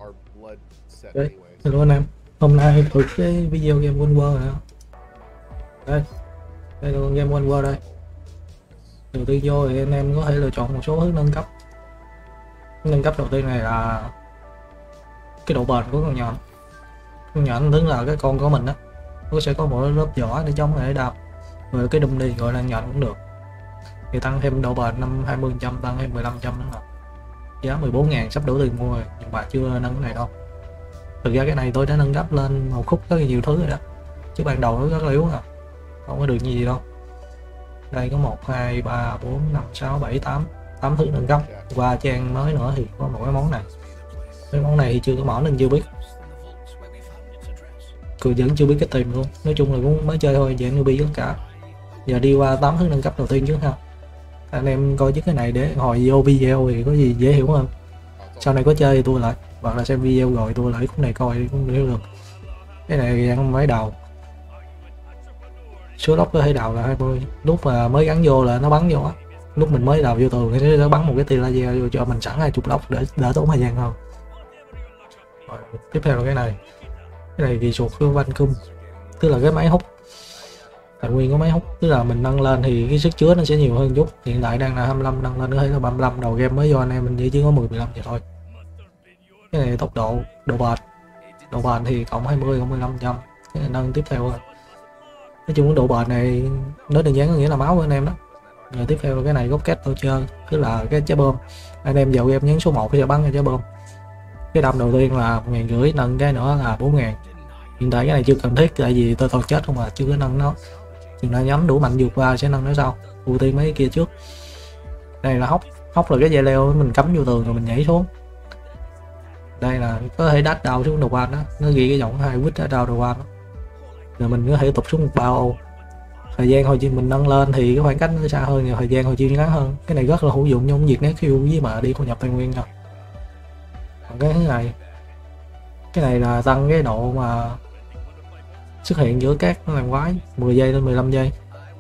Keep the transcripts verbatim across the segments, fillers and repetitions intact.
Đấy, hello anh em, hôm nay thử cái video game World War này. Đây, đây là con game World War đây. Đầu tiên vô thì anh em có thể lựa chọn một số hướng nâng cấp. Nâng cấp đầu tiên này là cái độ bền của con nhện. Con nhện tức là cái con của mình á, nó sẽ có một lớp vỏ để chống lại đao. Rồi cái đâm đi gọi là nhện cũng được. Thì tăng thêm độ bền năm hai mươi phần trăm, tăng thêm mười lăm phần trăm nữa nè. Giá mười bốn ngàn, sắp đủ tiền mua rồi, nhưng mà chưa nâng cái này đâu. Thực ra cái này tôi đã nâng cấp lên một khúc rất là nhiều thứ rồi đó, chứ ban đầu nó rất là yếu à, không có được như gì đâu. Đây có một hai ba bốn năm sáu bảy tám tám thứ nâng cấp. Qua trang mới nữa thì có một cái món này, cái món này thì chưa có mở nên chưa biết, tôi vẫn chưa biết cái tìm luôn. Nói chung là cũng mới chơi thôi, dạng newbie tất cả. Giờ đi qua tám thứ nâng cấp đầu tiên trước ha, anh em coi chứ cái này để hồi vô video thì có gì dễ hiểu hơn. Sau này có chơi thì tôi lại, hoặc là xem video rồi tôi lại khúc này coi cũng hiểu được. Cái này dạng máy đào, số lốc có thể đào là hai mươi. Lúc mà mới gắn vô là nó bắn vô á, lúc mình mới đào vô tường thì nó bắn một cái tia laser vô cho mình sẵn hai chục lốc để đỡ tốn thời gian hơn. Rồi, tiếp theo là cái này, cái này kỳ suột của vacuum, tức là cái máy hút, thành nguyên của máy hút, tức là mình nâng lên thì cái sức chứa nó sẽ nhiều hơn chút. Hiện tại đang là hai mươi lăm, nâng lên có thể là ba mươi lăm. Đầu game mới vô anh em mình chỉ có mười mười lăm vậy thôi. Cái này tốc độ, độ bền, độ bền thì cộng hai mươi, cộng mười lăm trăm. Cái này nâng tiếp theo rồi. Nói chung cái độ bền này nói đơn giản có nghĩa là máu của anh em đó. Rồi tiếp theo là cái này rocket launcher, tức là cái trái bom. Anh em vào game nhấn số một sẽ bắn cái trái bom. Cái đâm đầu tiên là một ngàn rưỡi, nâng cái nữa là bốn ngàn. Hiện tại cái này chưa cần thiết tại vì tôi toàn chết không mà chưa có nâng nó. Chừng nào nhắm đủ mạnh vượt qua sẽ nâng nó sau, ưu tiên mấy cái kia trước. Đây là hốc, hốc là cái dây leo mình cắm vô tường rồi mình nhảy xuống. Đây là có thể dash down xuống đầu van đó, nó ghi cái giọng hai quýt dash down đầu van đó. Rồi mình có thể tụt xuống một bao. Thời gian hồi chi mình nâng lên thì cái khoảng cách nó xa hơn, nhưng thời gian hồi chi ngắn hơn. Cái này rất là hữu dụng trong việc né khiêu với mà đi cô nhập tài nguyên rồi. Còn cái thứ này, cái này là tăng cái độ mà xuất hiện giữa các làn quái mười giây đến mười lăm giây.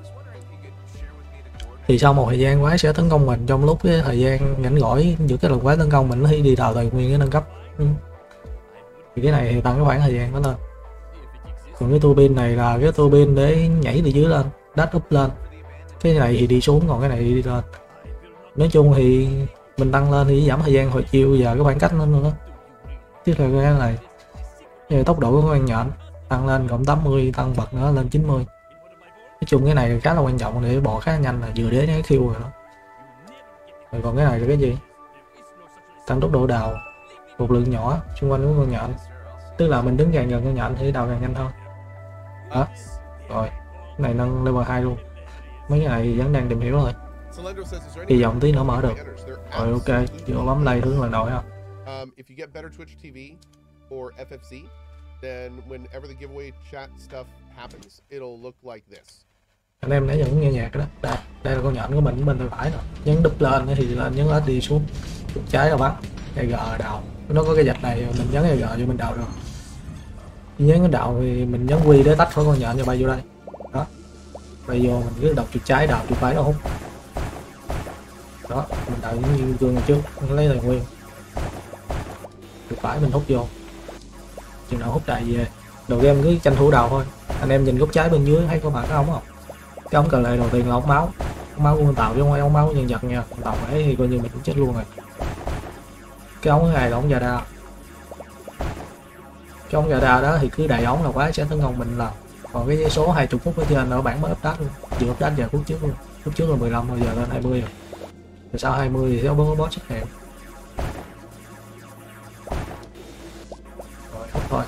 Thì sau một thời gian quái sẽ tấn công mình, trong lúc cái thời gian rảnh rỗi giữa các làn quái tấn công mình nó đi đào tài nguyên cái nâng cấp. Ừ. Thì cái này thì tăng cái khoảng thời gian nó lên. Còn cái tua bin này là cái tua bin để nhảy từ dưới lên, dash up lên. Cái này thì đi xuống, còn cái này đi lên. Nói chung thì mình tăng lên thì giảm thời gian hồi chiêu và cái khoảng cách nó nữa. Chứ là cái này về tốc độ của con nhện tăng lên cộng tám mươi, tăng bật nữa lên chín mươi. Nói chung cái này khá là quan trọng để bò khá nhanh, là vừa để né khiêu rồi đó. Rồi còn cái này là cái gì? Tăng tốc độ đào một lượng nhỏ xung quanh của con nhện, tức là mình đứng càng gần con nhện thì đào càng nhanh hơn đó. Rồi cái này nâng level hai luôn. Mấy cái này vẫn đang tìm hiểu thôi, kỳ vọng tí nữa mở được. Rồi ok, vô bấm like hướng lần đầu ha. Anh em nãy giờ cũng nghe nhạc đó. Đây, đây là con nhện của mình bên tay phải nè. Nhấn đúp lên thì lên, nhấn hết đi xuống, đúp trái là bắn. Cây G đào, nó có cái vạch này mình nhấn cây G cho mình đào được. Nhấn cái đào thì mình nhấn quy để tách khỏi con nhện cho bay vô đây đó. Bay vô mình cứ đọc chuột trái đào, chuột phải nó hút đó. Mình đào những như gương trước, mình lấy tài nguyên, chuột phải mình hút vô, chừng nào hút đại về. Đầu game cứ tranh thủ đào thôi. Anh em nhìn góc trái bên dưới thấy có bạn cái ống không? Cái ống cờ lệ đầu tiên là ống máu, ống máu của con tàu chứ không phải ống máu của nhân vật nha. Con tàu ấy thì coi như mình cũng chết luôn rồi. Cái ống thứ hai là ống radar. Cái ống radar đó thì cứ đầy ống là quá sẽ tấn công mình là. Còn cái số hai mươi phút ở trên ở bản mới update luôn, vừa update giờ phút trước luôn. Phút trước là mười lăm, bây giờ lên hai mươi rồi. Rồi sau hai mươi thì sẽ có boss xuất hiện. Rồi hút thôi.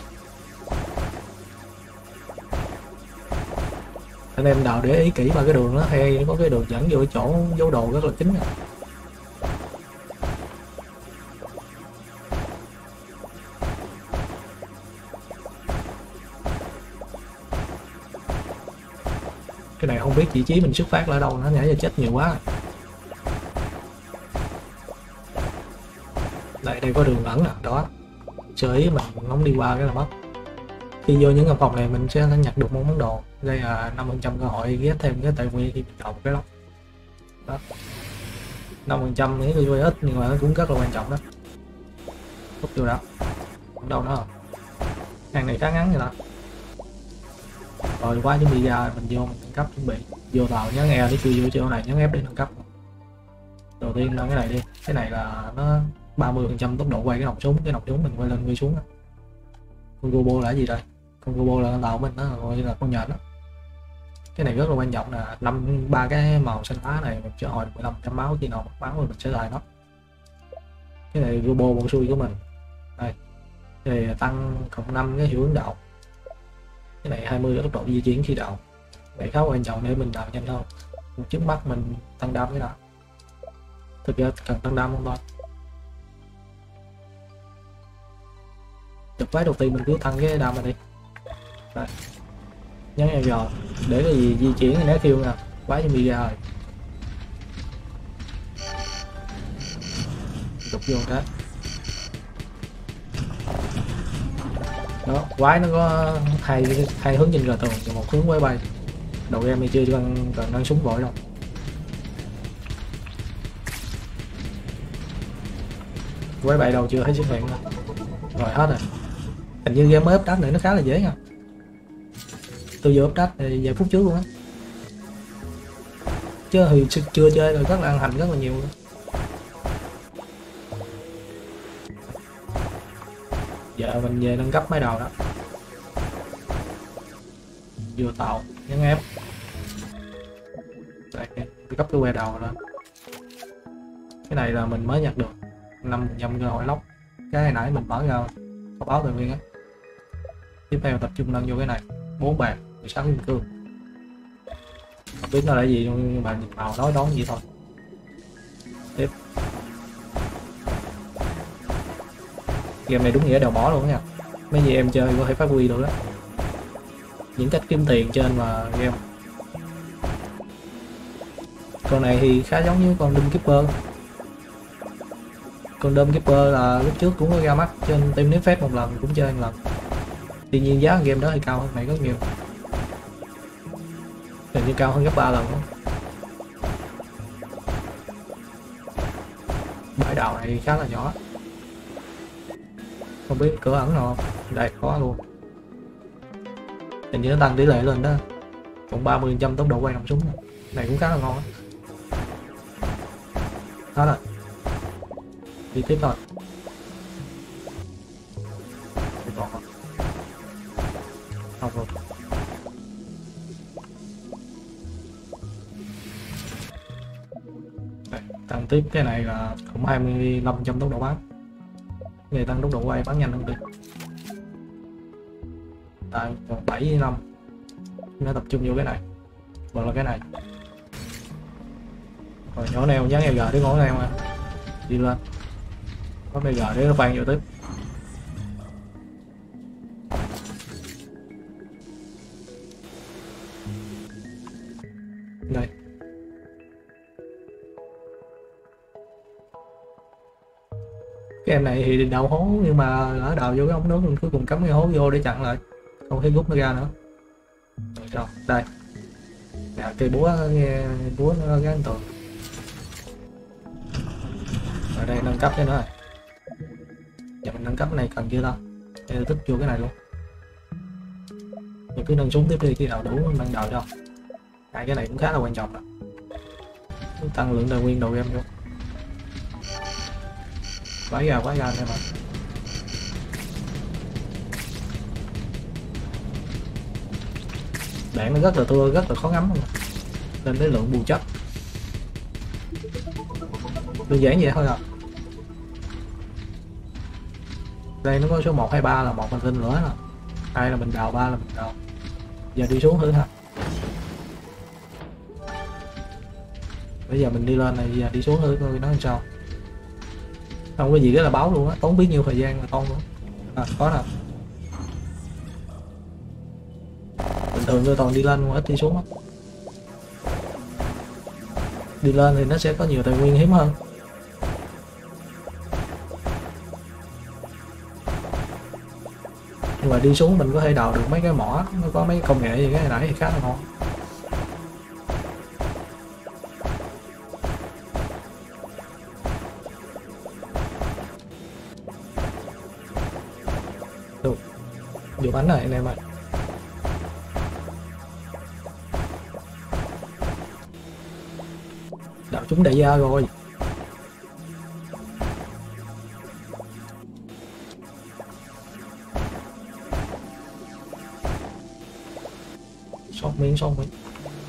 Anh em đào để ý kỹ vào cái đường nó, hay có cái đường dẫn vô cái chỗ dấu đồ rất là kín này. Cái này không biết vị trí mình xuất phát là ở đâu, nó nhảy ra chết nhiều quá. Đây, đây có đường ẩn nè, đó. Sơ ý mình không đi qua cái là mất. Khi vô những căn phòng này mình sẽ nhặt được một món đồ. Đây là năm phần trăm cơ hội ghép thêm cái tài nguyên khi mình đào một cái lốc đó. năm phần trăm nghĩ tôi ít nhưng mà nó cũng rất là quan trọng đó. Hút vô đó. đâu nữa không? Hàng này khá ngắn vậy đó. Rồi quá chuẩn bị ra mình vô mình nâng cấp, chuẩn bị vô tàu nhớ nghe để chưa vô chỗ này nhớ ép để nâng cấp. Đầu tiên là cái này đi, cái này là nó ba mươi phần trăm tốc độ quay cái nòng súng, cái nòng súng mình quay lên quay xuống đó. Con Gobo là cái gì đây? Con Gobo là con tàu mình, nó gọi là con nhện đó. Cái này rất là quan trọng là năm ba cái màu xanh lá này mình sẽ hồi mười lăm trăm máu, khi nào mất máu thì mình sẽ lại nó. Cái này Gobo bổ xui của mình đây, thì tăng cộng năm cái hiệu ứng đậu. Cái này hai mươi cái tốc độ di chuyển khi đậu, vậy khá quan trọng để mình đào nhanh hơn. Trước mắt mình tăng đam cái nào, thực ra cần tăng đam không thôi. Chụp váy đầu tiên mình cứ tăng cái đam này đi. Đây. Nhấn E G để cái gì di chuyển né kêu nè, quá cho bị ra rồi. Chụp vô cái đó, quái nó có hai hai hướng trên gờ tường và một hướng quay bay. Đầu game thì chưa cần cần nâng súng vội đâu. Quay bay đầu chưa thấy xuất hiện nữa. Rồi hết rồi. Hình như game mới update này nó khá là dễ nha. Tôi vừa update thì vài phút trước luôn á. Chứ thì chưa chơi rồi rất là ăn hành rất là nhiều nữa. Giờ mình về nâng cấp máy đầu đó. Vừa tạo nhấn ép. Đây, cấp cái que đầu lên. Cái này là mình mới nhặt được năm phần trăm cơ hội lóc. Cái này nãy mình mở ra có báo tài nguyên á. Tiếp theo tập trung nâng vô cái này, bốn bạc mười sáu kim cương. Không biết nó là gì nhưng mà nhìn màu nói đón gì thôi. Tiếp. Game này đúng nghĩa đầu mỏ luôn nha. Mấy gì em chơi có thể phát huy được đó. Những cách kiếm tiền trên mà game. Con này thì khá giống như con Doom Keeper. Con Doom Keeper là lúc trước cũng có ra mắt trên Team Nếp Phép một lần, cũng chơi một lần. Tuy nhiên giá game đó thì cao hơn này rất nhiều. Hình như cao hơn gấp ba lần đó. Bãi đảo này khá là nhỏ. Không biết cửa ẩn nào không? Đây có luôn. Hình như nó tăng tỷ lệ lên đó. Còn ba mươi phần trăm tốc độ quay nòng súng này. Này cũng khá là ngon đó. Đó rồi. Đi tiếp thôi. Không rồi. Đây, tăng tiếp cái này là cũng hai mươi lăm phần trăm tốc độ bắn. Cái này tăng tốc độ quay bắn nhanh hơn đi. Tại còn bảy với năm. Nó tập trung vô cái này. Hoặc là cái này. Rồi nhỏ neo nhấn E G để ngõ neo nè. Đi lên. Có E G để nó khoan vô tiếp. Đây. Cái em này thì đào hố nhưng mà ở đào vô cái ống nước mình cuối cùng cắm cái hố vô để chặn lại, không thấy rút nó ra nữa. Rồi đây nè, cây búa nghe búa nó gắn tường. Ở đây nâng cấp cái nữa rồi. Giờ mình nâng cấp cái này cần chưa đâu, để tích vô cái này luôn. Mình cứ nâng súng tiếp đi, khi nào đủ nâng đầu cho. Hai cái này cũng khá là quan trọng đó, tăng lượng tài nguyên đầu game vô. Vãi ra vãi ra em ạ. Đạn nó rất là thưa, rất là khó ngắm luôn. Lên tới lượng bù chất đơn giản vậy thôi à. Đây nó có số một hai ba là một hành tinh nữa nè, hai là mình đào, ba là mình đào. Giờ đi xuống thử ha. Bây giờ mình đi lên này, giờ đi xuống thử coi nó làm sao. Không có gì rất là báo luôn á, tốn biết nhiêu thời gian mà con nữa. À có nè. Bình thường tôi toàn đi lên ít đi xuống á. Đi lên thì nó sẽ có nhiều tài nguyên hiếm hơn. Nhưng mà đi xuống mình có thể đào được mấy cái mỏ, nó có mấy công nghệ gì cái này nãy thì khá là ngon. Vô bánh này anh em ơi. Đạo chúng đại gia rồi. Sót miếng sót miếng.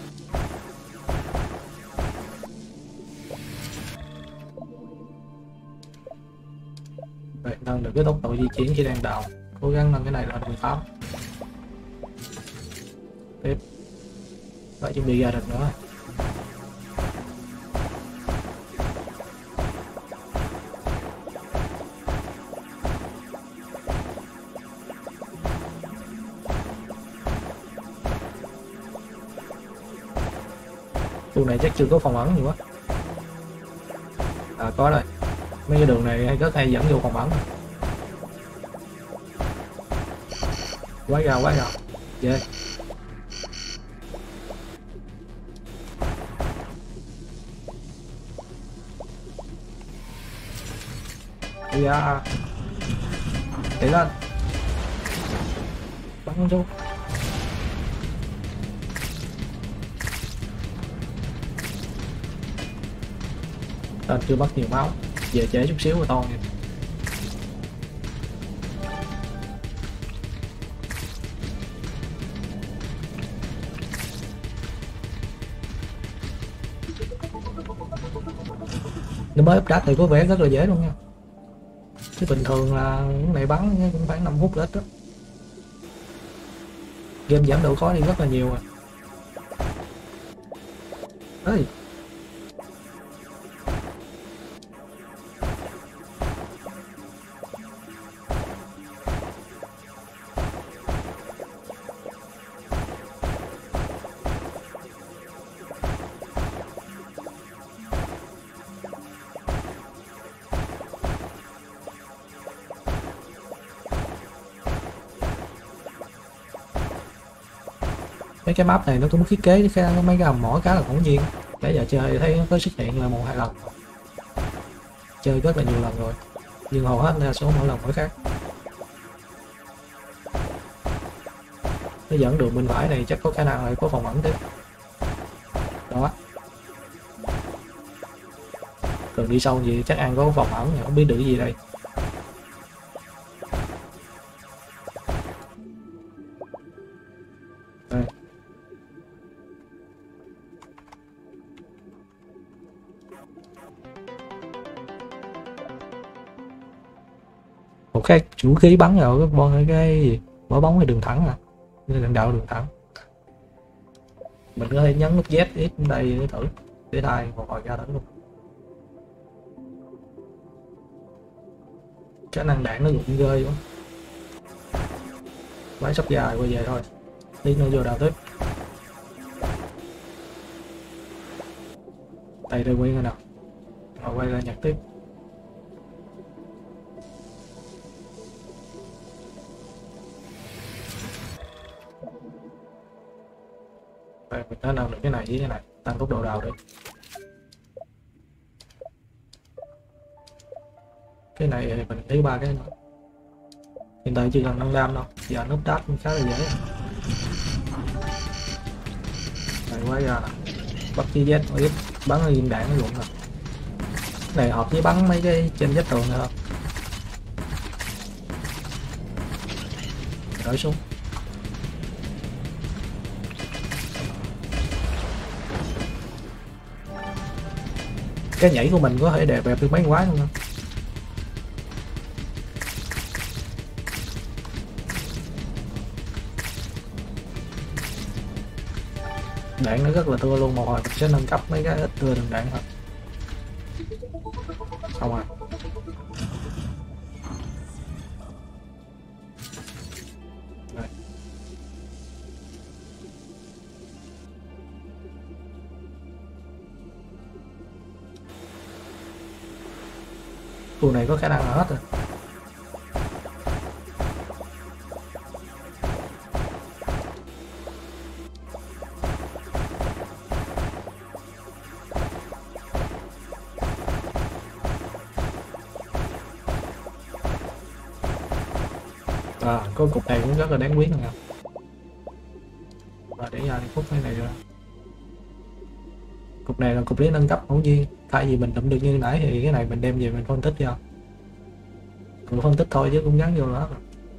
Vậy nâng được cái tốc độ di chuyển khi đang đào, cố gắng nâng cái này lên mười tám. Tiếp phải chuẩn bị ra được nữa. Khu này chắc chưa có phòng ẩn gì quá. À có rồi, mấy cái đường này rất hay dẫn vô phòng ẩn. Quá ra quá ra. Yeah. Yeah. Để lên. Bắn chú. Tên chưa mất nhiều máu, về trễ chút xíu rồi to nha. Nó mới update thì có vẻ rất là dễ luôn nha, chứ bình thường là cái này bắn cũng khoảng năm phút là ít đó. Game giảm độ khó đi rất là nhiều rồi. Ê. Mấy cái map này nó cũng thiết kế cái mấy cái hầm mỏ khá là ngẫu nhiên. Để giờ chơi thấy nó có xuất hiện là một hai lần, chơi rất là nhiều lần rồi, nhưng hầu hết đa số mỗi lần mỗi khác. Nó dẫn đường bên phải này chắc có khả năng là có phòng ẩn tiếp đó. Cần đi sâu gì chắc ăn có phòng ẩn, không biết được cái gì đây. Đây. Một cái vũ khí bắn vào cái bon cái gì bỏ bóng cái đường thẳng à, đường đạo đường thẳng. Mình có thể nhấn nút Z ít đây để thử, để đài một hồi ra thử luôn. Khả năng đạn nó rụng rơi quá. Máy sắp dài quay về thôi, tí nữa vô đào tiếp. Đây đây nguyên rồi nào, rồi quay ra nhặt tiếp. Đây, mình đã làm được cái này với cái này, tăng tốc độ đào được. Cái này thì mình thấy ba cái nữa. Hiện tại chỉ cần nâng đam đâu, giờ núp đáp khá là dễ. Này quá ra nè, bắt chi Z ít bắn ở viên đạn nó rụng rồi. Cái này hợp với bắn mấy cái trên vách tường nữa không? Đổi xuống. Cái nhảy của mình có thể đẹp đẹp được mấy quái luôn. Đạn nó rất là thưa luôn, một hồi mình sẽ nâng cấp mấy cái ít thưa đường đạn thôi. Xong rồi. Đây. Khu này có khả năng là hết rồi. À, có cục này cũng rất là đáng quý nè. Và để ra phút cái này rồi. Cục này là cục lý nâng cấp ngẫu nhiên, thay vì mình đụng được như nãy thì cái này mình đem về mình phân tích cho. Cũng phân tích thôi chứ cũng gắn vô đó.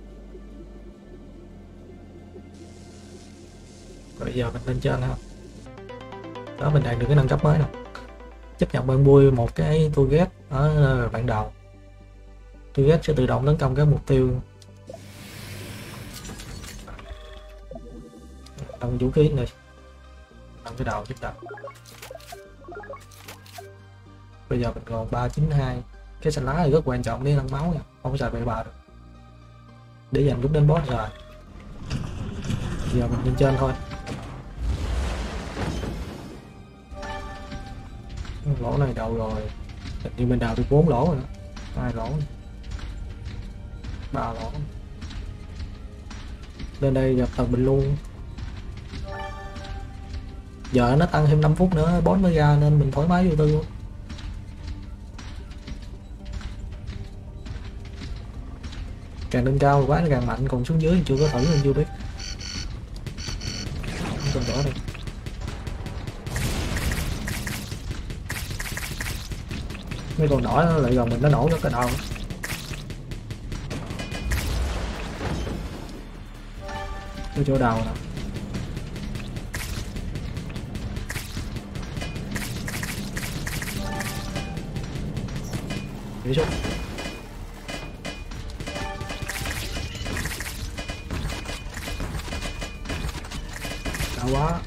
Rồi bây giờ mình lên trên ha. Đó, mình đạt được cái nâng cấp mới nè. Chấp nhận bạn bui một cái tour guide ở ban đầu. Tour guide sẽ tự động tấn công các mục tiêu. Tăng vũ khí này. Tăng cái đầu chúng ta. Bây giờ mình còn ba chín hai. Cái xanh lá này rất quan trọng để nâng máu nha, không có xài bậy bạ được. Để dành lúc đến boss rồi. Giờ mình lên trên thôi. Lỗ này đầu rồi. Hình như mình đào được bốn lỗ rồi đó. Hai lỗ. Ba lỗ. Lên đây gặp tầng bình luôn. Giờ nó tăng thêm năm phút nữa boss mới ra nên mình thoải mái vô tư luôn. Càng lên cao quá nó càng mạnh, còn xuống dưới thì chưa có thử nên chưa biết. Con đỏ đây. Mấy con đỏ nó lại gần mình nó nổ rất cái đầu. Cái chỗ đầu nè. Đi xuống. Đau quá.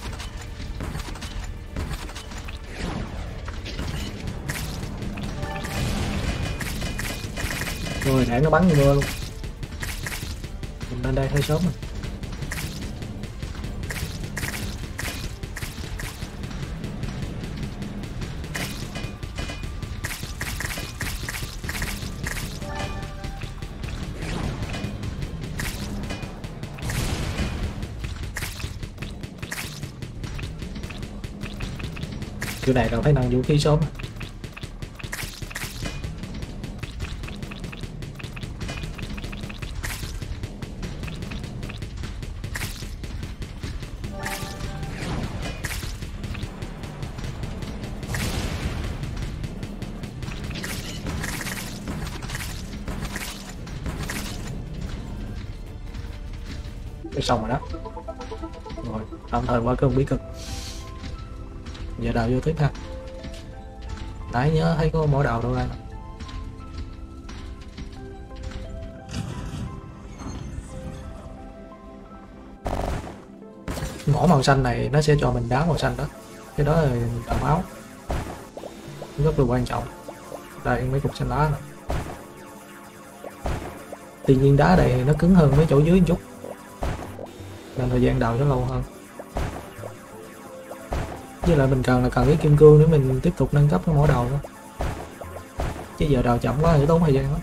Rồi để nó bắn như mưa luôn. Mình lên đây hơi sớm rồi. Kiểu này là phải nâng vũ khí sớm. Cái xong rồi đó. Rồi, tạm thời qua cơn bí cực. Giờ đào vô tiếp ha. Nãy nhớ thấy có mỏ đầu đâu ra. Mỏ màu xanh này nó sẽ cho mình đá màu xanh đó. Cái đó là đào máu. Rất là quan trọng. Đây mấy cục xanh lá này. Tuy nhiên đá này nó cứng hơn mấy chỗ dưới một chút, nên thời gian đào nó lâu hơn. Với lại mình cần là cần cái kim cương để mình tiếp tục nâng cấp cái mỏ đầu đó. Chứ giờ đào chậm quá thì tốn thời gian lắm.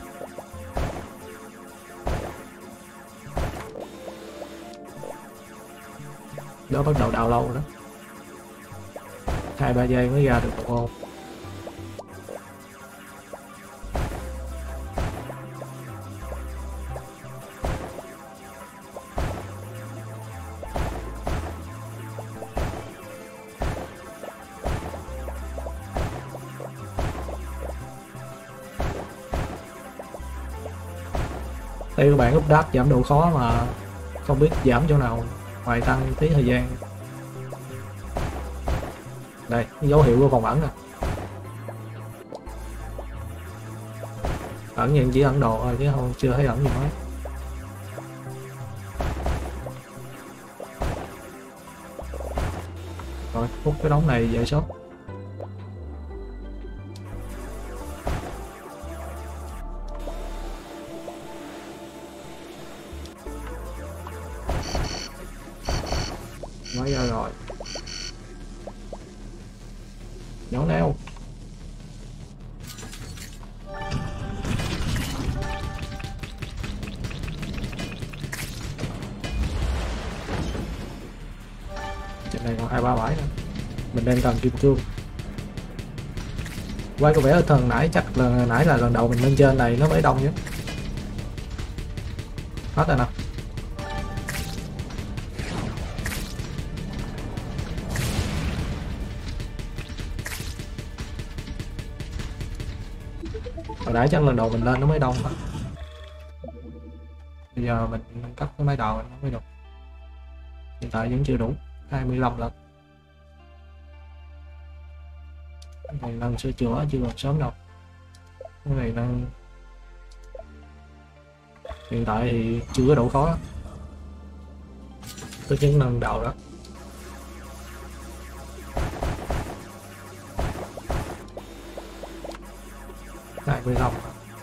Đó bắt đầu đào lâu rồi đó. Hai ba giây mới ra được một ô. Đây các bạn úp đáp giảm độ khó mà không biết giảm chỗ nào ngoài tăng tí thời gian. Đây dấu hiệu của vòng ẩn nè. Ẩn nhận chỉ ẩn độ thôi chứ không chưa thấy ẩn gì hết. Rồi hút cái đống này về sốt. Mới ra rồi. Nhổ neo. Trên này còn hai ba bãi nữa. Mình đang cần kim cương. Quay có vẻ ở thần nãy chắc là nãy là lần đầu mình lên trên này nó mới đông nhé. Hết rồi nè. Hồi nãy chắc lần đầu mình lên nó mới đông thôi. Bây giờ mình nâng cấp cái máy đầu nó mới được. Hiện tại vẫn chưa đủ hai mươi lăm lần. Cái này nâng sửa chữa chưa còn sớm đâu. Cái này nâng hiện tại thì chưa có độ khó. Tôi chỉ nâng đầu đó. hai mươi lăm.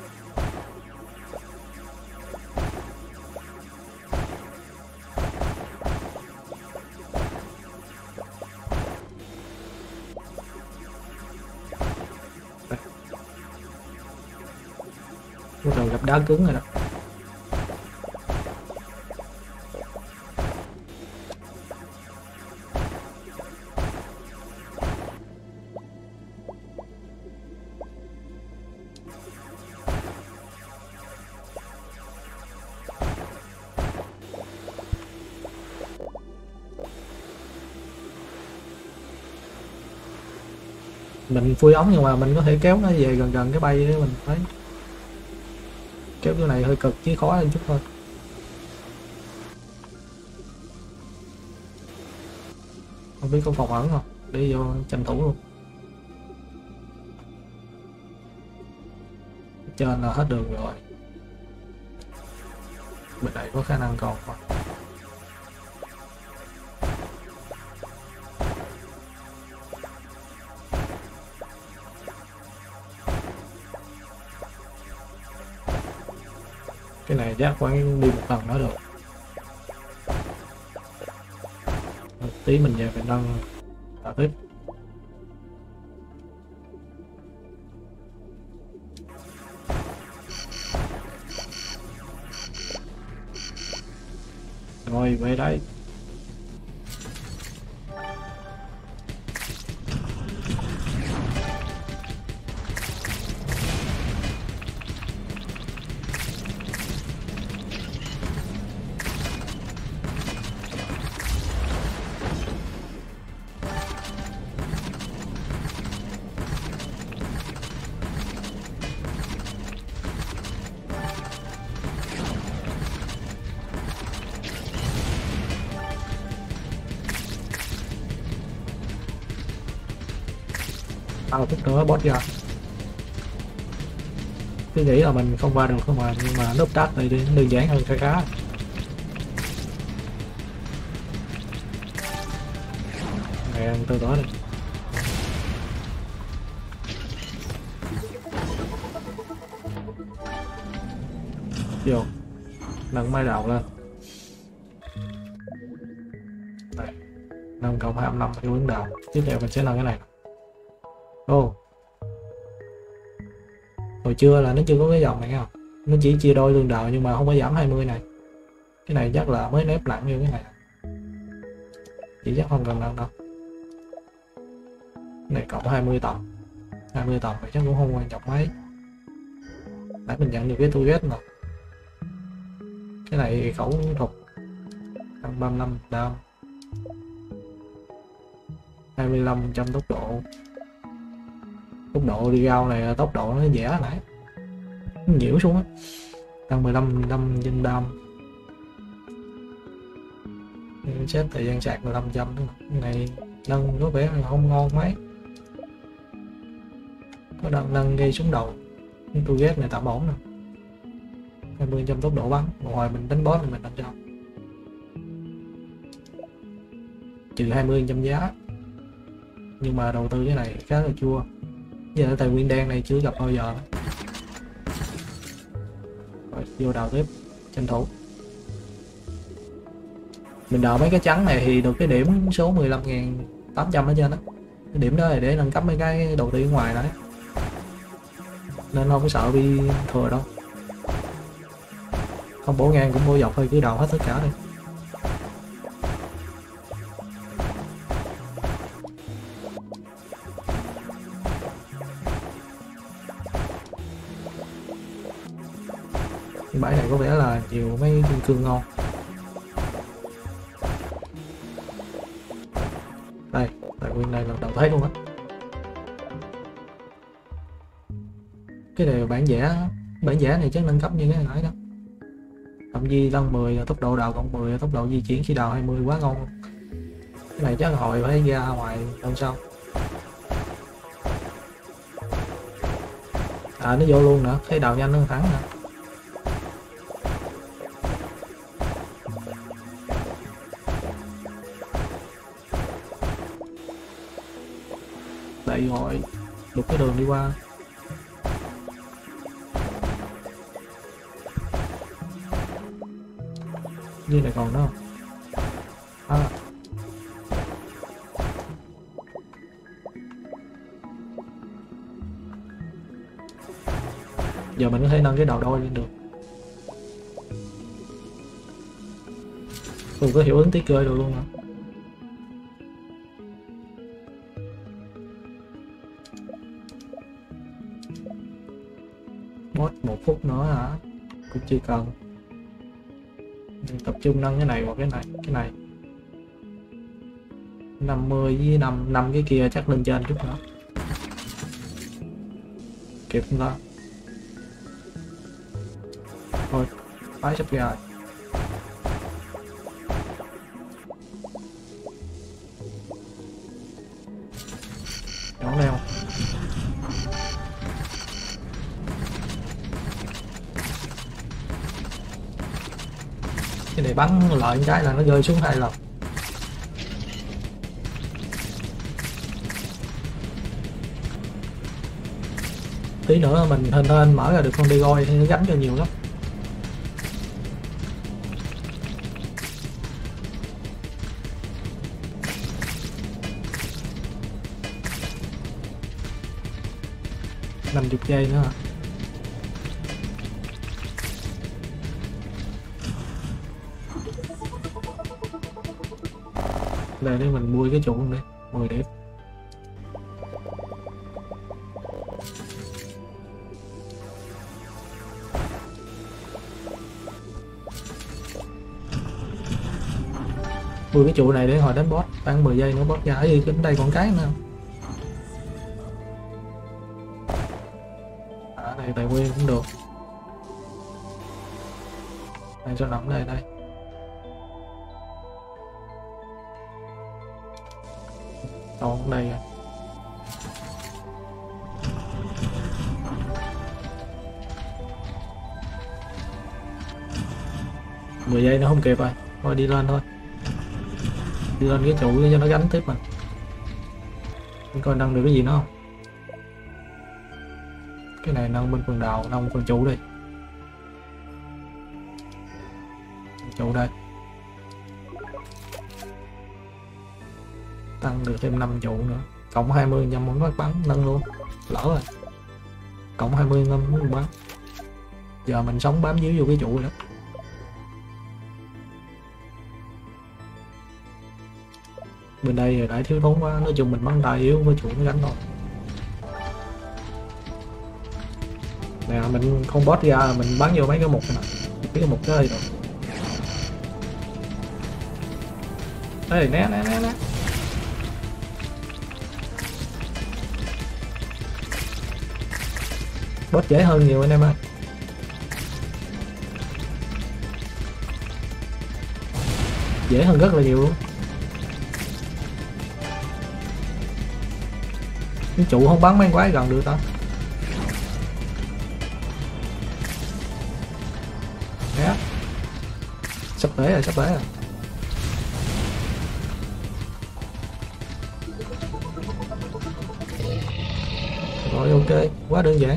Bắt đầu gặp đá cứng rồi đó. Mình phui ống nhưng mà mình có thể kéo nó về gần gần cái bay để mình thấy. Kéo cái này hơi cực chứ khó hơn chút thôi. Không biết có phòng ẩn không, đi vô tranh thủ luôn. Trên là hết đường rồi. Bên này có khả năng còn không? Cái này chắc khoảng đi một lần nữa được. Một tí mình về mình nâng tạo tiếp. Rồi về đây. Tao chút nữa boss ra. Cứ nghĩ là mình không qua được không mà, nhưng mà núp đắt này thì đơn giản hơn khá khá. Này ăn từ đó đi. Vô nâng máy đầu lên. Đây. Nâng cộng hai mươi lăm cái hướng đầu. Tiếp theo mình sẽ nâng cái này. Ô oh. Hồi trưa là nó chưa có cái dòng này không, nó chỉ chia đôi lương đầu nhưng mà không có giảm hai mươi này. Cái này chắc là mới nếp nặng như cái này, chỉ chắc không cần nâng đâu. Cái này cộng hai mươi tầm, hai mươi tầm thì chắc cũng không quan trọng mấy. Nãy mình nhận được cái tu ghét rồi. Cái này khẩu thuật tăng ba mươi lăm đam, hai mươi lăm trăm tốc độ. Tốc độ đi rao này tốc độ nó dễ nãy nó nhiễu xuống á, tăng mười lăm năm trên đam. Xếp thời gian sạc mười lăm trăm. Cái này nâng có vẻ là không ngon mấy, có đang nâng gây xuống đầu. Cái tu ghét này tạm ổn nè, hai mươi trăm tốc độ bắn. Ngoài mình đánh boss thì mình đánh cho trừ hai mươi trăm giá, nhưng mà đầu tư cái này khá là chua. Giờ tài nguyên đen này chưa gặp bao giờ. Rồi vô đào tiếp, tranh thủ. Mình đào mấy cái trắng này thì được cái điểm số mười lăm nghìn tám trăm ở trên đó. Cái điểm đó là để nâng cấp mấy cái đầu tiên ngoài đấy, nên không có sợ bị thừa đâu. Không bổ ngang cũng bổ dọc thôi, cứ đào hết tất cả đi. Cái bãi này có vẻ là nhiều nhiều mấy kim cương ngon. Đây, tài nguyên này lần đầu thấy luôn á. Cái này bản vẽ, bản vẽ này chắc nâng cấp như cái nãy đó. Thậm di tăng mười, tốc độ đào cộng mười, tốc độ di chuyển khi đào hai mươi, quá ngon luôn. Cái này chắc hồi phải ra ngoài hôm sau. À nó vô luôn nữa, thấy đào nhanh hơn thắng nè. Đây rồi, đục cái đường đi qua. Dưới này còn nữa không? À. Giờ mình có thể nâng cái đầu đôi lên được. Tôi có hiệu ứng tí cơ được luôn hả? Boss một phút nữa hả? Cũng chưa cần. Tập trung nâng cái này hoặc cái này, cái này năm mươi với năm năm cái kia chắc lên trên chút nữa. Kịp không ta? Thôi, phái sắp ra. Nhỏ leo. Cái này bắn lợi cái là nó rơi xuống hai lần. Tí nữa mình hên hên mở ra được con đi goi thì nó gánh cho nhiều lắm. năm mươi giây nữa. Đây để mình mua cái trụ đi, mười điểm. Mua cái trụ này để hồi đánh boss, khoảng mười giây nữa boss ra. Gì đến đây còn cái nữa. À, này tài nguyên cũng được. Này cho nằm đây đây. Còn đây à. mười giây nó không kịp rồi, thôi đi lên thôi, đi lên cái trụ cho nó gánh tiếp mình. Mình coi nâng được cái gì nữa không? Cái này nâng bên phần đầu, nâng phần trụ đi. Trụ đây tăng được thêm năm trụ nữa, cộng hai mươi nhầm muốn bắn nâng luôn, lỡ rồi. Cộng hai mươi ngâm muốn bắn. Giờ mình sống bám díu vô cái trụ đó. Bên đây đại thiếu thốn quá, nói chung mình bắn đại yếu với trụ nó gánh thôi. Nè mình không boss ra mình bắn vô mấy cái mục này nè, mấy cái mục đó rồi. Đây né né né né. Boss dễ hơn nhiều anh em ơi. Dễ hơn rất là nhiều luôn. Cái trụ không bắn mấy quái gần được ta. Né. Sắp tới rồi, sắp tới rồi. Rồi ok, quá đơn giản.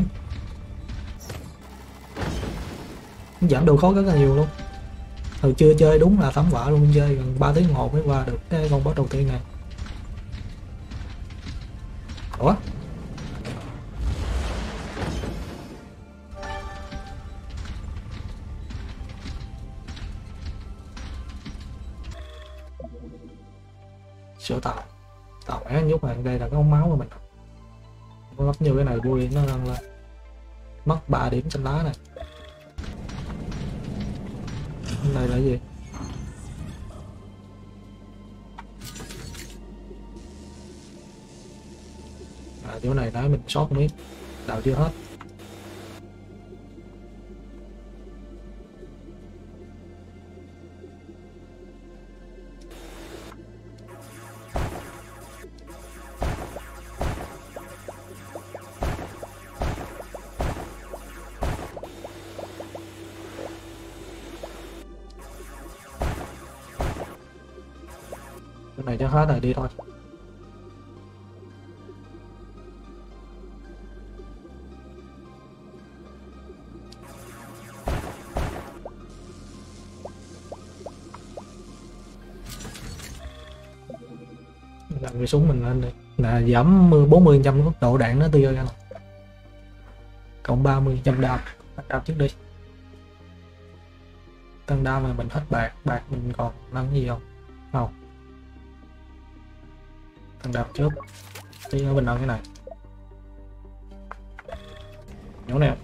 Giảm độ khó rất là nhiều luôn. Hồi chưa chơi đúng là tắm vợ luôn, chơi gần ba tiếng đồng hồ mới qua được cái con boss đầu tiên này. Ủa? Sửa tàu. Tàu mẹ nhúc này, đây là cái ống máu của mình. Nó lắp như cái này vui nó nâng lên. Mất ba điểm xanh lá này. Cái này là cái gì? À, chỗ này nói mình sót không biết, đào chưa hết. Cái này cho hết rồi, đi thôi. Đặt cái súng mình lên đi, là giảm bốn mươi phần trăm mức độ đạn nó tiêu ra, cộng ba mươi trăm đam. Đam trước đi, tăng đam mà mình hết bạc. Bạc mình còn nâng gì không? Không. Tăng đam trước tí nữa mình nâng cái này. Nhổ nè.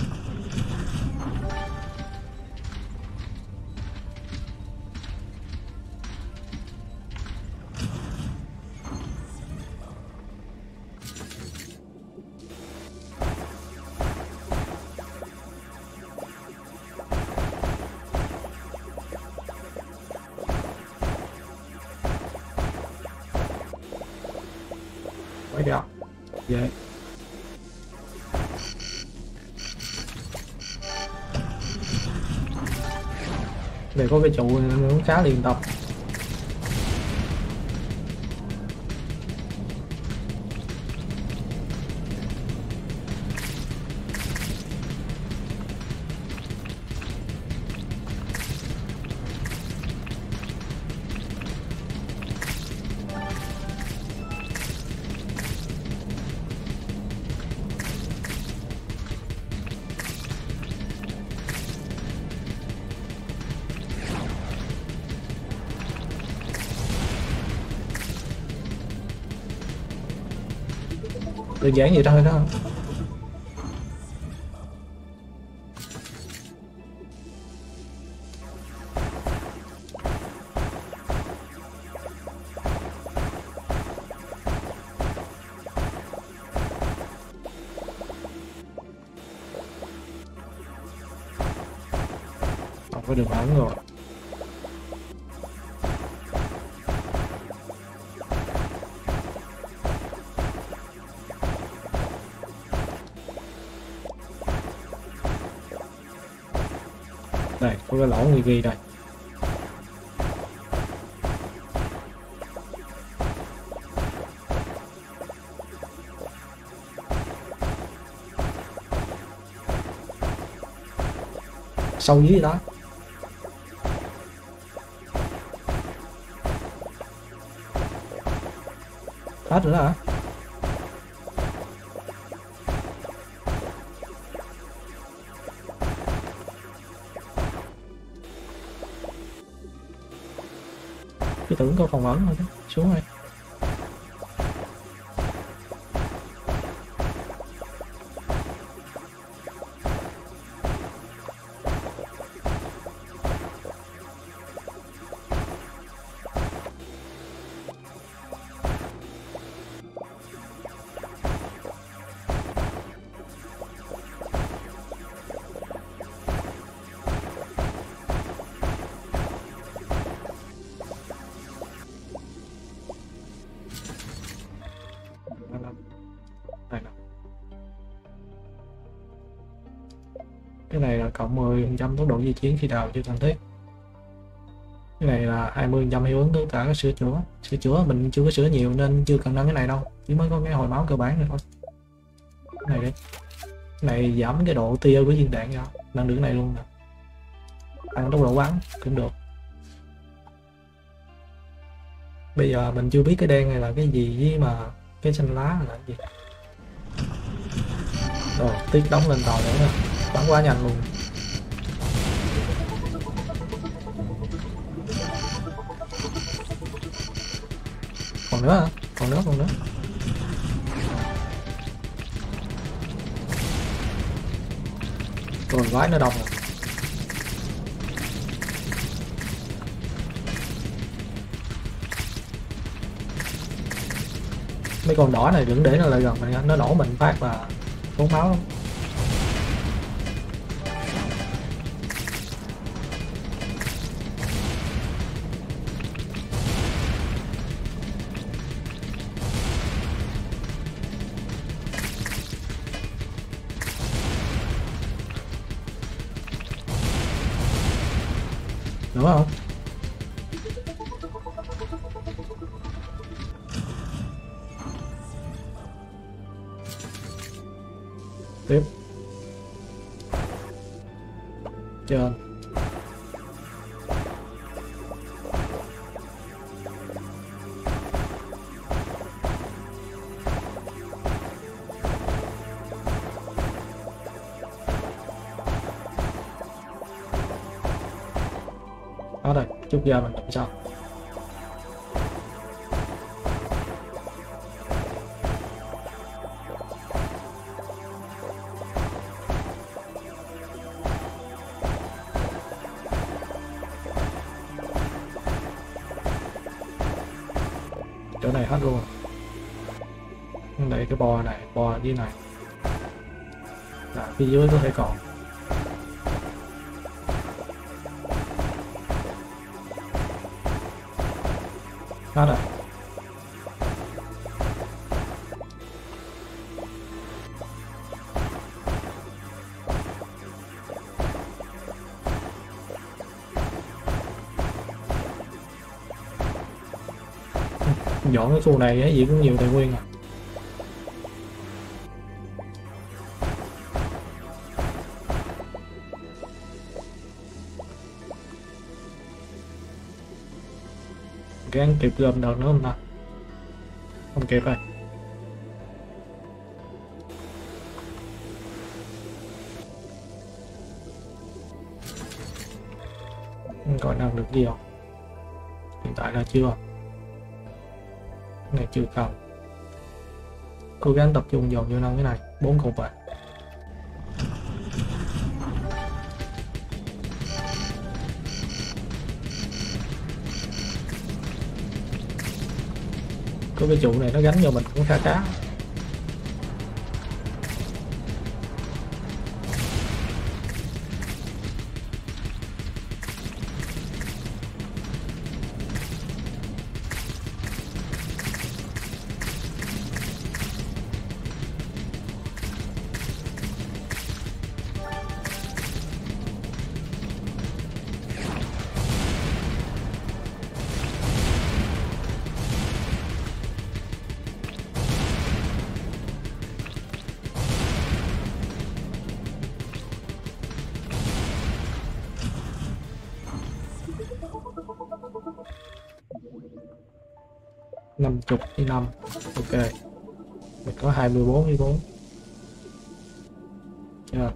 Mấy đeo vậy. Đây có cái trụ này nó khá liên tục. Đơn giản vậy thôi đó. Không có đường ẩn rồi. Đây, có cái lỗ người ghi đây. Sâu dưới đó. Hết rồi đó hả? Tôi tưởng có phòng ẩn thôi chứ. Xuống đây. Đây nè. Cái này là cộng mười phần trăm tốc độ di chuyển khi đào chưa cần thiết. Cái này là hai mươi phần trăm hiệu ứng tất cả các sửa chữa. Sửa chữa mình chưa có sửa nhiều nên chưa cần nâng cái này đâu, chỉ mới có cái hồi máu cơ bản này thôi. Cái này đi. Cái này giảm cái độ tia của viên đạn ra, nâng được cái này luôn nè. Tăng tốc độ bắn cũng được. Bây giờ mình chưa biết cái đen này là cái gì với mà cái xanh lá là cái gì. Rồi tiết đóng lên tàu nữa nè, bắn quá nhanh luôn. Còn nữa hả? Còn nữa, còn nữa. Rồi vái nó đông rồi. Mấy con đỏ này đừng để nó lại gần mình, nó nổ mình phát là tốn máu lắm. Đúng không? Tiếp trên đó đây, chút ra mình làm sao. Chỗ này hết luôn. Đây cái bo này, bo dưới này là phía dưới có thể còn. Hết rồi. Dọn cái khu này cái gì cũng nhiều tài nguyên à. Gắng kịp gom đợt nữa không ta? Không kịp rồi. Không còn năng được gì không? Hiện tại là chưa. Cái này chưa cần. Cố gắng tập trung dồn vô nâng cái này. Bốn cục à. Có cái trụ này nó gánh vô mình cũng khá khá. Năm chục với năm. Ok. Mình có hai mươi bốn với bốn. Yeah.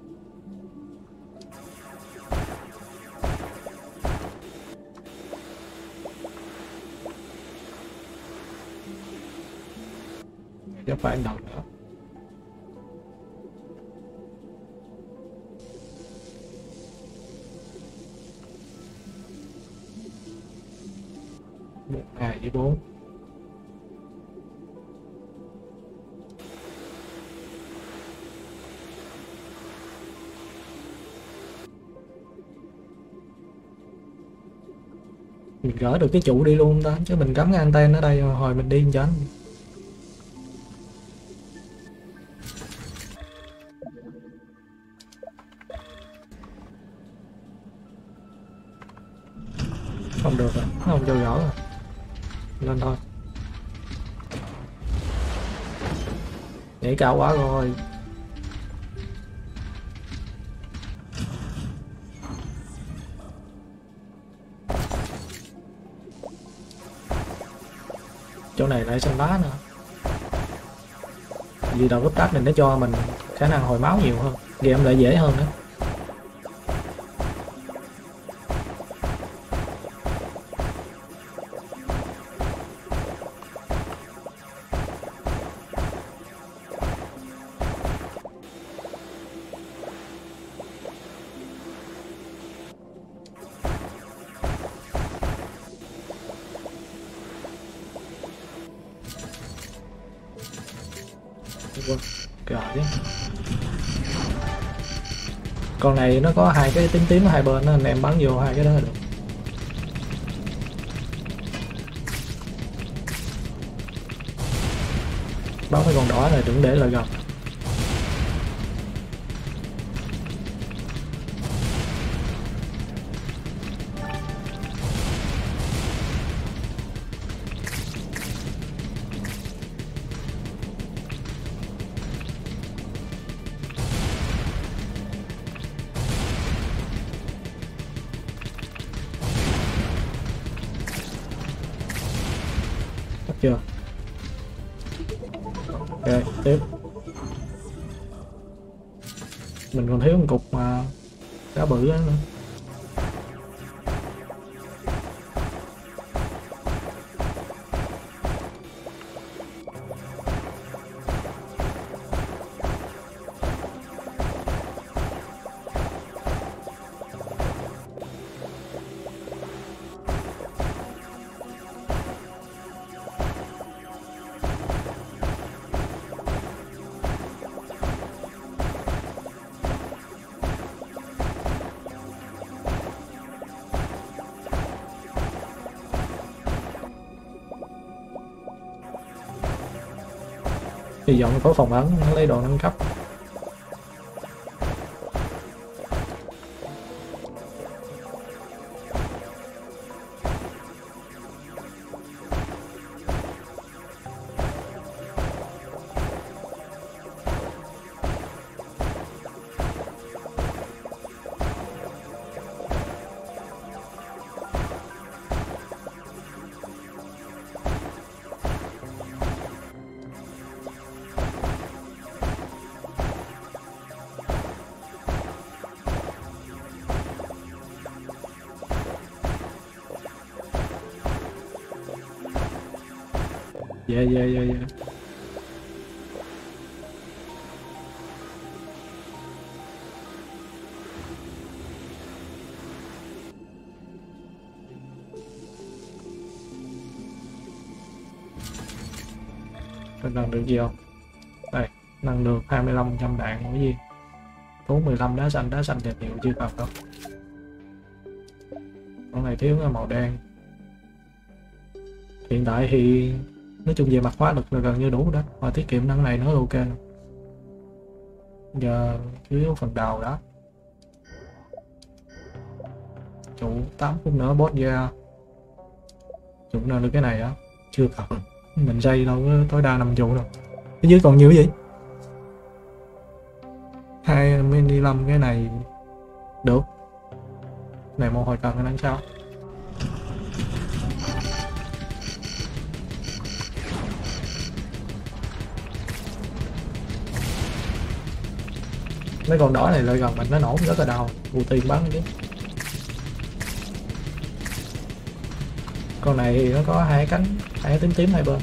Chắc phải đọc nữa. Một hai với bốn. Mình gỡ được cái trụ đi luôn đó, chứ mình cắm cái anten ở đây hồi mình đi cho anh. Không được rồi, nó không cho gỡ rồi. Lên thôi. Nhảy cao quá rồi. Chỗ này lại xanh lá nữa. Vì đầu gấp đáp này nó cho mình khả năng hồi máu nhiều hơn, game lại dễ hơn nữa. quên rồi chứ. Con này nó có hai cái tím tím ở hai bên đó, anh em bắn vô hai cái đó là được. Bắn mấy con đỏ này đừng để lại gần. Chưa. Ok, tiếp. Mình còn thiếu một cục mà cá bự đó nữa. Hy vọng có phòng ấn nó lấy đồ nâng cấp. Dạ dạ dạ dạ. Mình nâng được gì không? Đây, nâng được hai mươi lăm phần trăm đạn cái gì? Tốn mười lăm đá xanh, đá xanh thì nhiều chưa cần đâu. Con này thiếu cái màu đen. Hiện tại thì nói chung về mặt hóa lực là gần như đủ đó, và tiết kiệm năng này nữa là ok. Giờ thiếu phần đầu đó. Trụ tám phút nữa boss ra. Trụ nào được cái này á? Chưa cần. Mình xây đâu có tối đa năm trụ đâu. Phía dưới còn nhiều cái gì? Hai mini năm cái này được. Cái này một hồi cần anh sao? Mấy con đỏ này lại gần mình nó nổ rất là đau, ưu tiên bắn chứ. Con này thì nó có hai cánh, hai tím tím hai bên.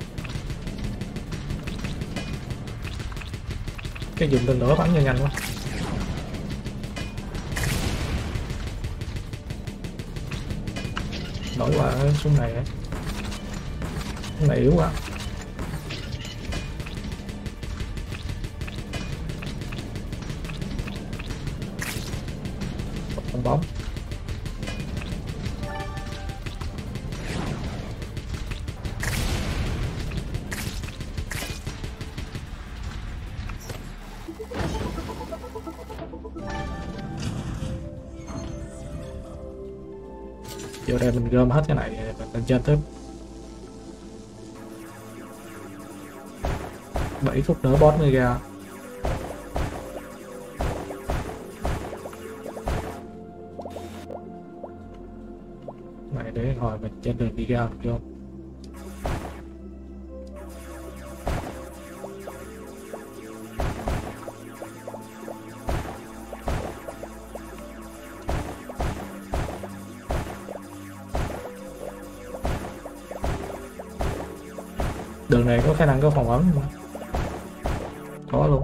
Cái dùng tên lửa bắn cho nhanh quá. Đổi qua xuống này ấy. Cái này yếu quá. Con bóng. Vô đây mình gom hết cái này mình lên trên tiếp. bảy phút nữa boss mới ra. Này để hồi mình trên đường đi ra được không? Đường này có khả năng có phòng ấn không? Có luôn.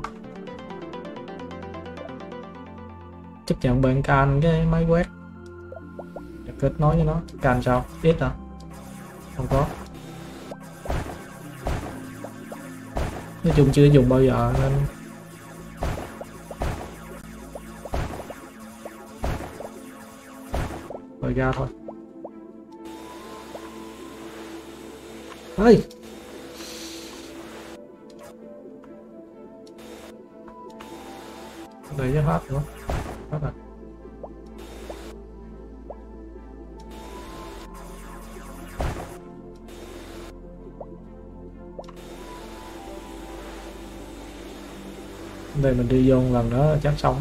Chấp nhận bên can cái máy quét. Để kết nối với nó. Can sao? Ít hả? Không có. nói chung chưa dùng bao giờ nên rồi ra thôi. Ơi đây chứ hết nữa, hết rồi. Đây mình đi vô một lần nữa chắc xong.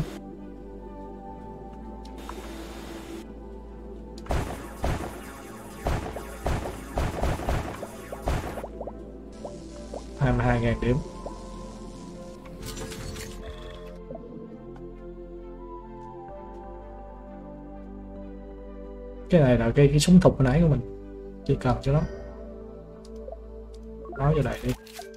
hai mươi hai ngàn điểm. Cái này là cái, cái súng thục hồi nãy của mình, chỉ cần cho nó nói vô đây đi.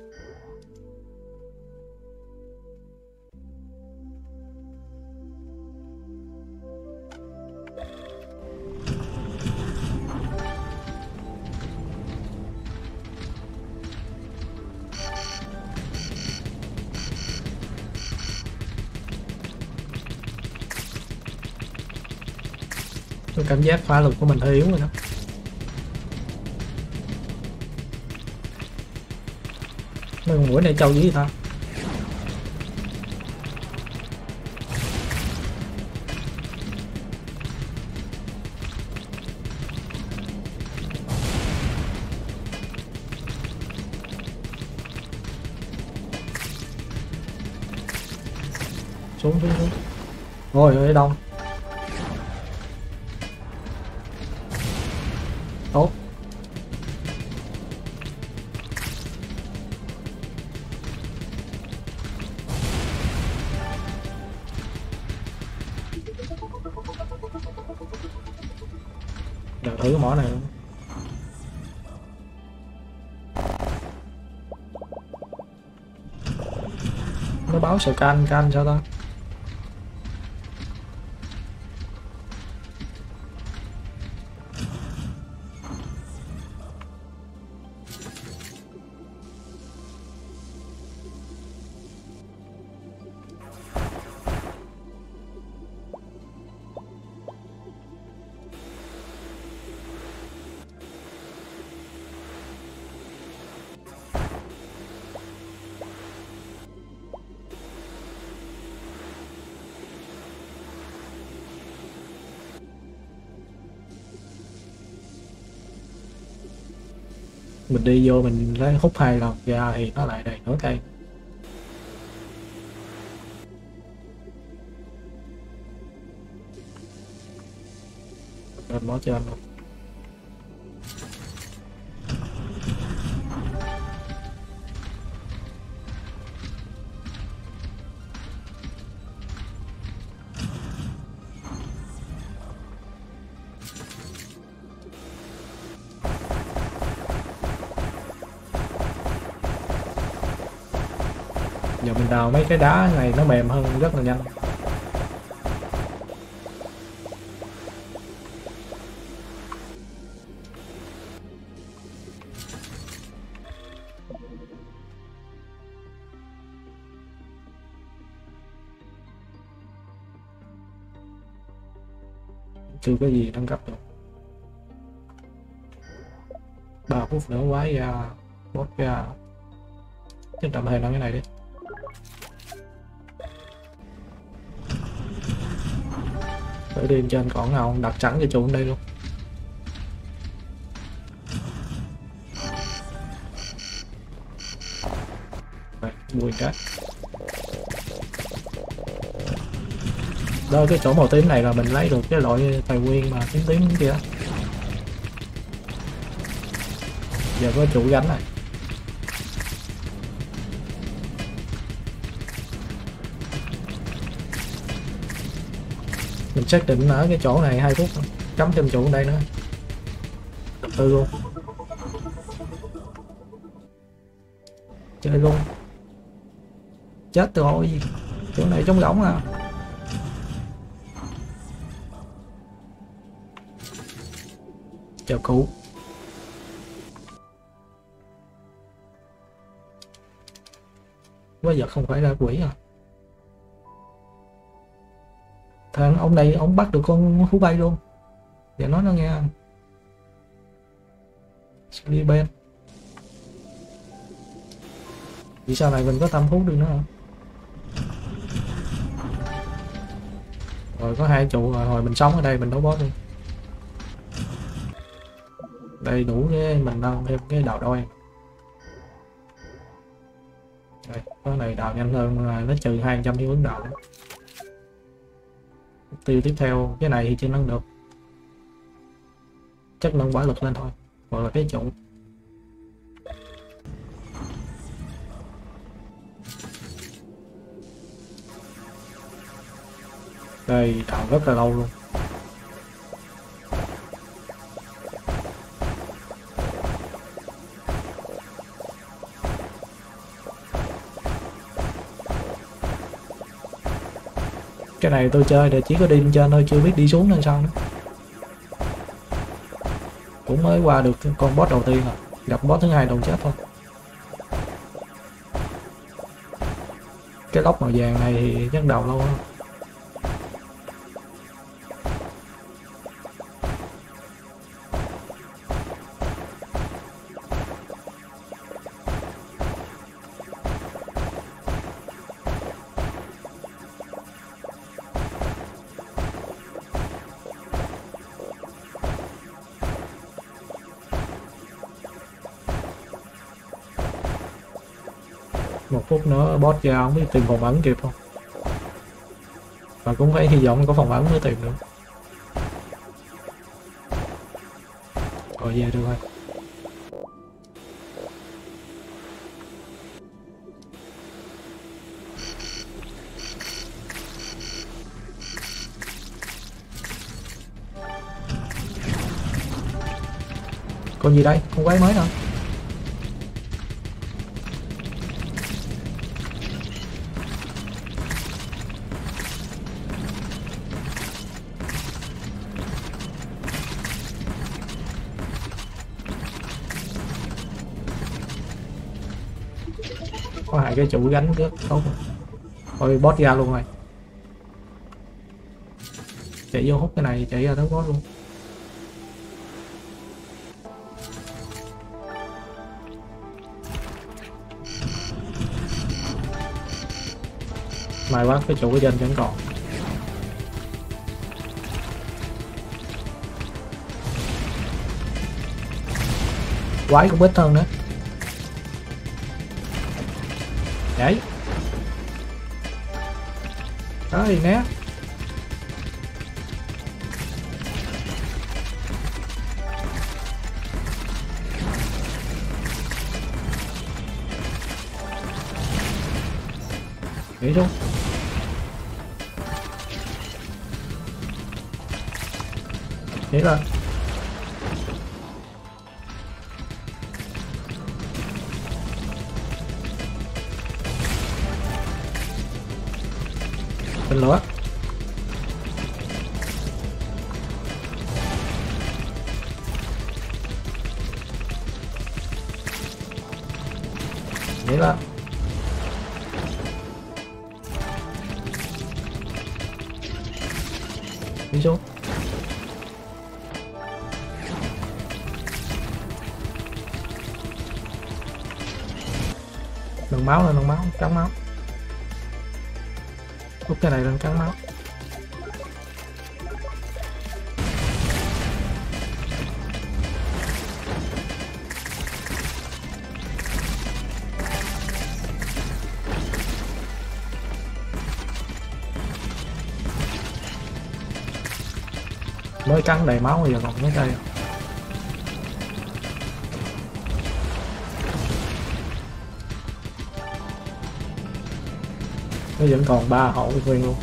Tôi cảm giác phá lực của mình hơi yếu rồi đó. Mấy con mũi này trâu dữ ta. Xuống xuống xuống. Rồi ở đâu? Tốt. Để thử cái mỏ này luôn. Nó báo scan can sao ta? Mình đi vô mình lấy hút hai lần ra thì nó lại đầy nửa cây. Lên mỏ trên luôn. Giờ mình đào mấy cái đá này nó mềm hơn rất là nhanh. Chưa có gì nâng cấp được. Ba phút nữa quái ra boss ra. Chứ tạm thời làm cái này đi. Để đi trên còn nào đặt sẵn cho trụ đây luôn. Rồi, bùi cái. Đó, cái chỗ màu tím này là mình lấy được cái loại tài nguyên mà tím tím kia. Giờ có trụ gánh này. Mình xác định ở cái chỗ này hai phút cắm thêm trụ đây nữa. Từ từ luôn. Chơi luôn. Chết rồi. Chỗ này trống rỗng à. Chào cụ. quái vật không phải là quỷ à. Thằng ông này ông bắt được con thú bay luôn. Để nói nó nghe. Đi bên. Vì sau này mình có tâm hút được nữa hả? Rồi có hai trụ rồi, hồi mình sống ở đây mình đấu boss đi. Đây đủ cái mình đâu thêm cái đào đôi. Đây, cái này đào nhanh hơn, nó trừ hai trăm hiệu ứng đào. Mục tiêu tiếp theo, cái này thì chưa nâng được. Chắc nâng quả lực lên thôi. Hoặc là cái trụ. Đây đào rất là lâu luôn. Cái này tôi chơi để chỉ có đi lên trên thôi, chưa biết đi xuống làm sao nữa. Cũng mới qua được con boss đầu tiên rồi, gặp boss thứ hai đồng chết thôi. Cái lốc màu vàng này thì chắc đầu lâu hơn. Một phút nữa boss ra không biết tìm phòng ẩn kịp không, và cũng phải hy vọng có phòng ẩn mới tìm được. Rồi về được rồi. Còn gì đây, con quái mới hả? Có hai cái trụ gánh rất tốt. Thôi boss ra luôn rồi. Chạy vô hút cái này, chạy ra tới boss luôn. May quá cái trụ ở trên vẫn còn. Quái cũng ít hơn nữa. Đấy. Đấy né. Nghĩ luôn. Nghĩ lên. Tên lửa. Nghĩ lên. Đi xuống. Đừng máu lên, đừng máu, trắng máu. Lúc cái này lên trắng máu. Mới cắn đầy máu bây giờ còn mấy cây. Nó vẫn còn ba hậu nguyên luôn.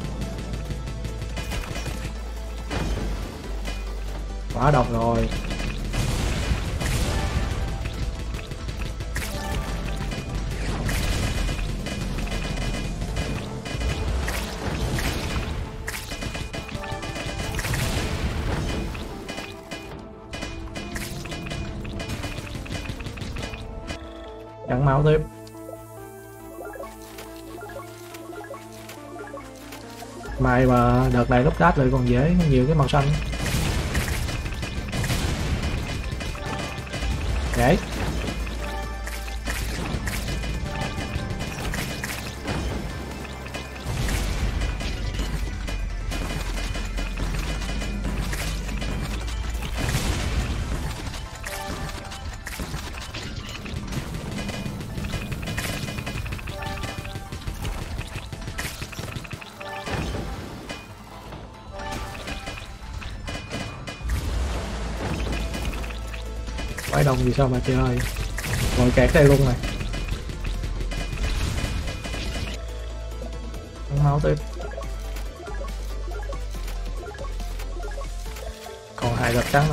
Quá độc rồi. Cắn máu tiếp. Mày mà đợt này lắp ráp lại còn dễ, nhiều cái màu xanh dễ. Quái đông gì sao mà chơi, ngồi kẹt đây luôn rồi. Không máu tiếp, còn hai đợt trắng nữa.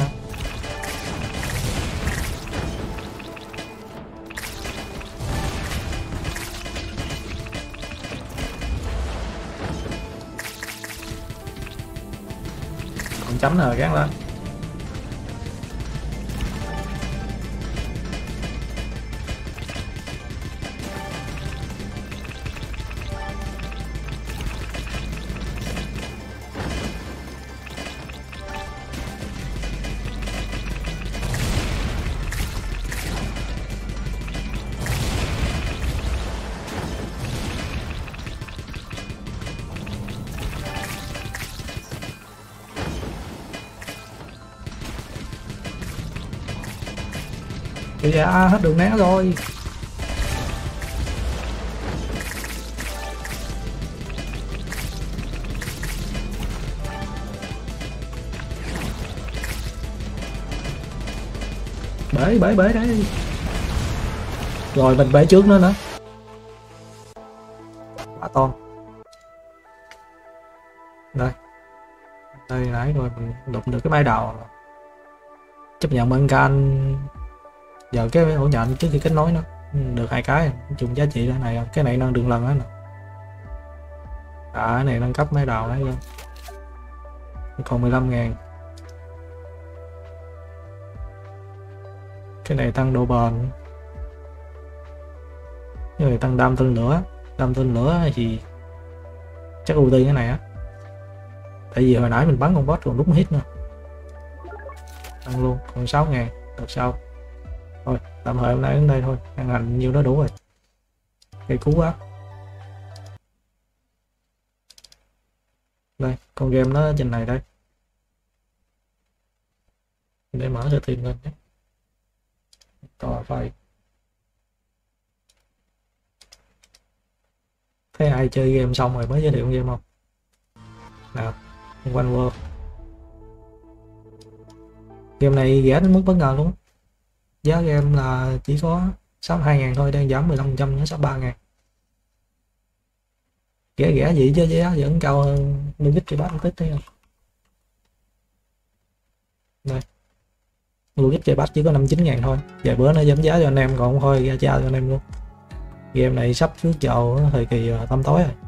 Còn chấm rồi, gắn lên. Kìa dạ, hết đường né rồi. Bể bể bể đấy. Rồi mình bể trước nữa nữa. Quá to. Đây. Đây nãy rồi mình đụng được cái bãi đào. Chấp nhận bên can. Giờ cái ổ nhện trước khi kết nối nó được hai cái chung giá trị đây này, cái này nâng đường lần đó nè. À cái này nâng cấp mấy đầu đấy luôn, còn mười lăm ngàn. Cái này tăng độ bền, cái này tăng đam tên lửa. Đam tên lửa thì chắc ưu tiên cái này á, tại vì hồi nãy mình bắn con boss còn đúng hit nữa, tăng luôn còn sáu ngàn. Đợt sau thôi tạm thời hôm nay đến đây thôi, ăn hành nhiêu đó đủ rồi. Cây cú quá. Đây con game nó trên này đây, để mở cho tìm lên nhé. To phải. Thấy ai chơi game xong rồi mới giới thiệu game không? Nào, One World. Game này rẻ đến mức bất ngờ luôn. Giá game là chỉ có sáu mươi hai ngàn thôi, đang giảm mười lăm phần trăm nữa, sáu mươi ba ngàn. Rẻ rẻ gì chứ giá vẫn cao hơn Lugic cái bát tích thấy không? Đây. Lugic cái bát chỉ có năm mươi chín ngàn thôi. Vài bữa nó giảm giá cho anh em, còn thôi ra cha cho anh em luôn. Game này sắp trước vào thời kỳ tăm tối rồi.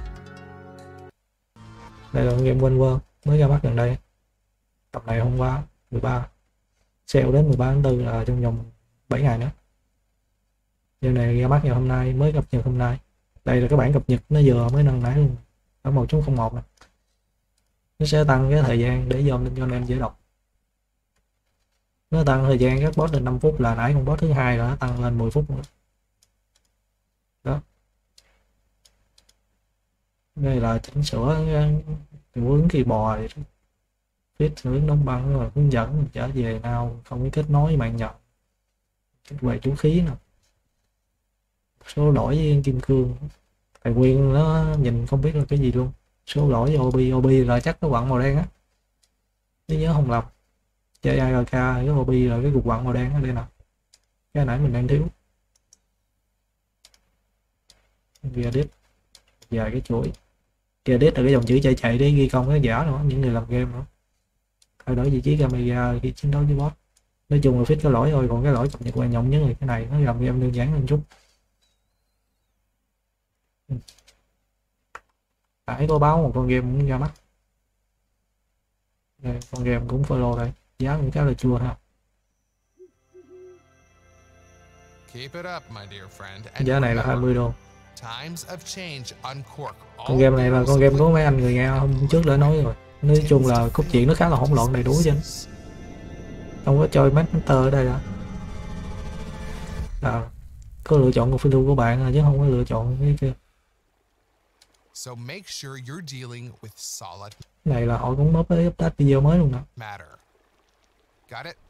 Đây là game One World mới ra mắt gần đây. Tập này hôm qua mười ba, sale đến mười ba tháng tư là trong vòng bảy ngày nữa. Game này ra mắt ngày hôm nay, mới cập nhật hôm nay. Đây là cái bản cập nhật nó vừa mới nâng nãy luôn, ở một chấm không một này. Nó sẽ tăng cái thời gian để dồn lên cho anh em dễ đọc. Nó tăng thời gian các boss lên năm phút, là nãy con boss thứ hai là nó tăng lên mười phút nữa. Đó. Đây là chỉnh sửa hiệu ứng khi bò này, viết hướng đóng băng rồi hướng dẫn trở về nào không có kết nối mạng nhập, về vũ khí nè, số lỗi với kim cương, tài nguyên nó nhìn không biết là cái gì luôn. Số lỗi với ô bê, ô bê là chắc nó quặng màu đen á, nếu nhớ không lầm. Chơi a rờ ca cái ô bê là cái cục quặng màu đen ở đây nè, cái nãy mình đang thiếu. Edit dài cái chuỗi, edit là cái dòng chữ chạy chạy để ghi công cái giả nữa, những người làm game nữa. Thay đổi vị trí camera khi chiến đấu với boss. Nói chung là fix cái lỗi thôi, còn cái lỗi cập nhật quan trọng nhất là cái này, nó làm game đơn giản hơn chút. Nãy có báo một con game cũng ra mắt. Đây, con game cũng follow đây, giá cũng khá là chua ha. Giá này là hai mươi đô. Con game này là con game của mấy anh người nghe hôm trước đã nói rồi. Nói chung là cốt truyện nó khá là hỗn loạn đầy đủ chứ. Không có chơi Master ở đây đó. À, có lựa chọn một phiên thu của bạn à, chứ không có lựa chọn cái kia. So make sure you're dealing with solid Này là họ cũng mới update video mới luôn nè. matter. Got it?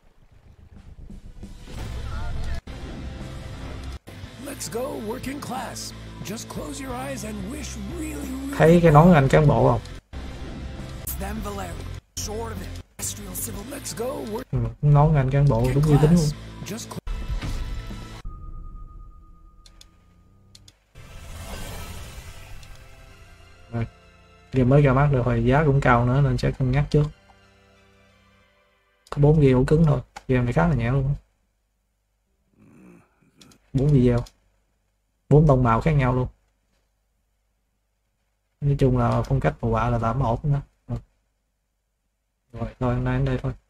Let's go working class. Just close your eyes and wish really, really. Thấy cái nón anh cán bộ không? Them Valeri. Sort of industrial civil. Let's go work. Ừ, nón anh cán bộ đúng uy tín luôn. Just cl- Rồi. Game mới ra mắt được rồi, giá cũng cao nữa nên sẽ cân nhắc trước. Có bốn video cứng thôi, game này khá là nhẹ luôn. Bốn video, bốn tông màu khác nhau luôn. Nói chung là phong cách đồ họa là tạm ổn đó. Rồi thôi hôm nay đến đây thôi.